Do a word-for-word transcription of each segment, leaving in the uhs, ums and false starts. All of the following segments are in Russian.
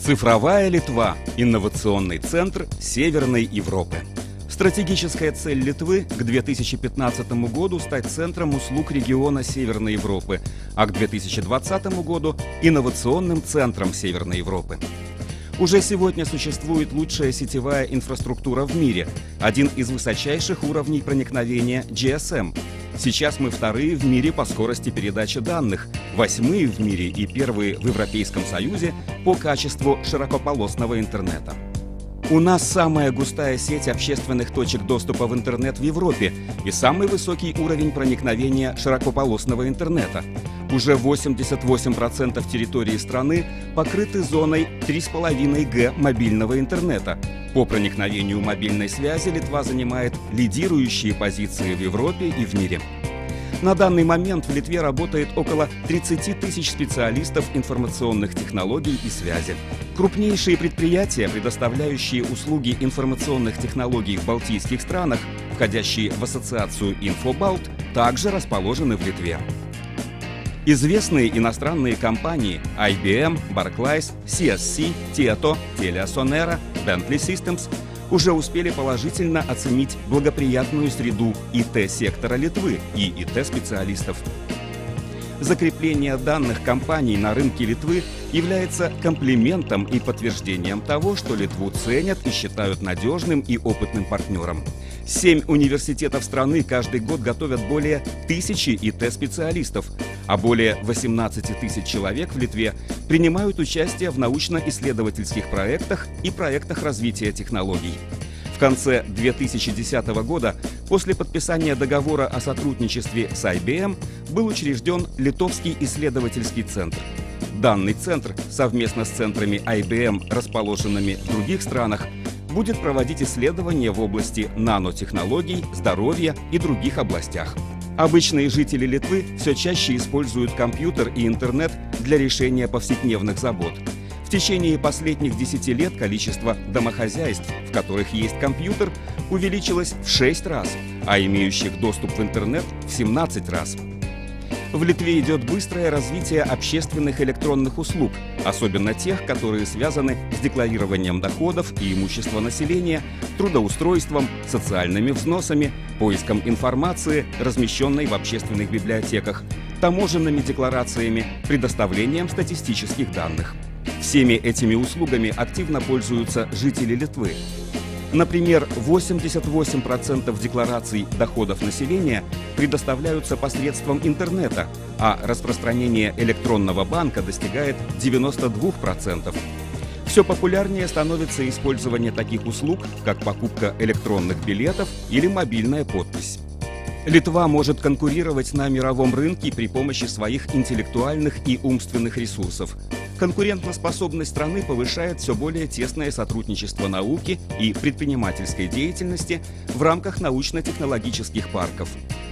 Цифровая Литва – инновационный центр Северной Европы. Стратегическая цель Литвы к две тысячи пятнадцатому году стать центром услуг региона Северной Европы, а к две тысячи двадцатому году – инновационным центром Северной Европы. Уже сегодня существует лучшая сетевая инфраструктура в мире, один из высочайших уровней проникновения джи эс эм. Сейчас мы вторые в мире по скорости передачи данных, восьмые в мире и первые в Европейском Союзе по качеству широкополосного интернета. У нас самая густая сеть общественных точек доступа в интернет в Европе и самый высокий уровень проникновения широкополосного интернета. Уже восемьдесят восемь процентов территории страны покрыты зоной три с половиной джи мобильного интернета. По проникновению мобильной связи Литва занимает лидирующие позиции в Европе и в мире. На данный момент в Литве работает около тридцати тысяч специалистов информационных технологий и связи. Крупнейшие предприятия, предоставляющие услуги информационных технологий в балтийских странах, входящие в ассоциацию InfoBalt, также расположены в Литве. Известные иностранные компании ай би эм, Barclays, си эс си, Tieto, TeliaSonera, Bentley Systems уже успели положительно оценить благоприятную среду ай ти-сектора Литвы и ай ти-специалистов. Закрепление данных компаний на рынке Литвы является комплиментом и подтверждением того, что Литву ценят и считают надежным и опытным партнером. Семь университетов страны каждый год готовят более тысячи ай ти-специалистов, а более восемнадцати тысяч человек в Литве принимают участие в научно-исследовательских проектах и проектах развития технологий. В конце две тысячи десятого года, после подписания договора о сотрудничестве с ай би эм, был учрежден Литовский исследовательский центр. Данный центр, совместно с центрами ай би эм, расположенными в других странах, будет проводить исследования в области нанотехнологий, здоровья и других областях. Обычные жители Литвы все чаще используют компьютер и интернет для решения повседневных забот. В течение последних десяти лет количество домохозяйств, в которых есть компьютер, увеличилось в шесть раз, а имеющих доступ в интернет – в семнадцать раз. В Литве идет быстрое развитие общественных электронных услуг, особенно тех, которые связаны с декларированием доходов и имущества населения, трудоустройством, социальными взносами, поиском информации, размещенной в общественных библиотеках, таможенными декларациями, предоставлением статистических данных. Всеми этими услугами активно пользуются жители Литвы. Например, восемьдесят восемь процентов деклараций доходов населения предоставляются посредством интернета, а распространение электронного банка достигает девяноста двух процентов. Все популярнее становится использование таких услуг, как покупка электронных билетов или мобильная подпись. Литва может конкурировать на мировом рынке при помощи своих интеллектуальных и умственных ресурсов. Конкурентоспособность страны повышает все более тесное сотрудничество науки и предпринимательской деятельности в рамках научно-технологических парков.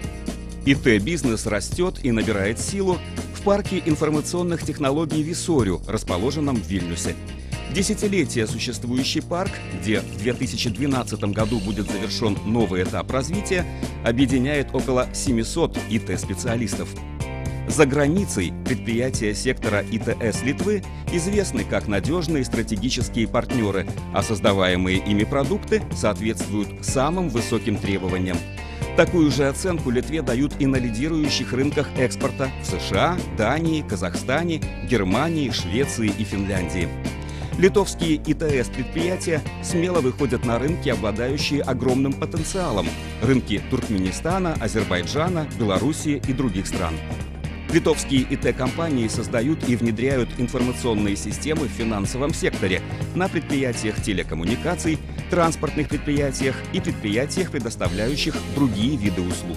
ай ти-бизнес растет и набирает силу в парке информационных технологий Висорю, расположенном в Вильнюсе. Десятилетия существующий парк, где в две тысячи двенадцатом году будет завершен новый этап развития, объединяет около семисот ай ти-специалистов. За границей предприятия сектора ай ти эс Литвы известны как надежные стратегические партнеры, а создаваемые ими продукты соответствуют самым высоким требованиям. Такую же оценку Литве дают и на лидирующих рынках экспорта в США, Дании, Казахстане, Германии, Швеции и Финляндии. Литовские ай ти эс-предприятия смело выходят на рынки, обладающие огромным потенциалом – рынки Туркменистана, Азербайджана, Белоруссии и других стран. Литовские ай ти-компании создают и внедряют информационные системы в финансовом секторе, на предприятиях телекоммуникаций, транспортных предприятиях и предприятиях, предоставляющих другие виды услуг.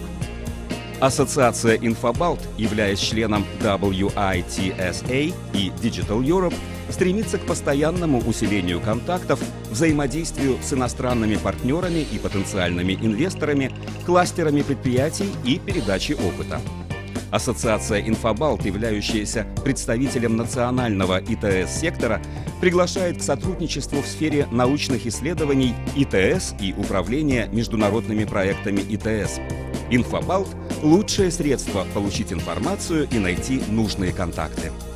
Ассоциация InfoBalt, являясь членом дабл ю ай ти эс эй и Digital Europe, стремится к постоянному усилению контактов, взаимодействию с иностранными партнерами и потенциальными инвесторами, кластерами предприятий и передаче опыта. Ассоциация InfoBalt, являющаяся представителем национального ай ти эс-сектора, приглашает к сотрудничеству в сфере научных исследований ай ти эс и управления международными проектами ай ти эс. InfoBalt – лучшее средство получить информацию и найти нужные контакты.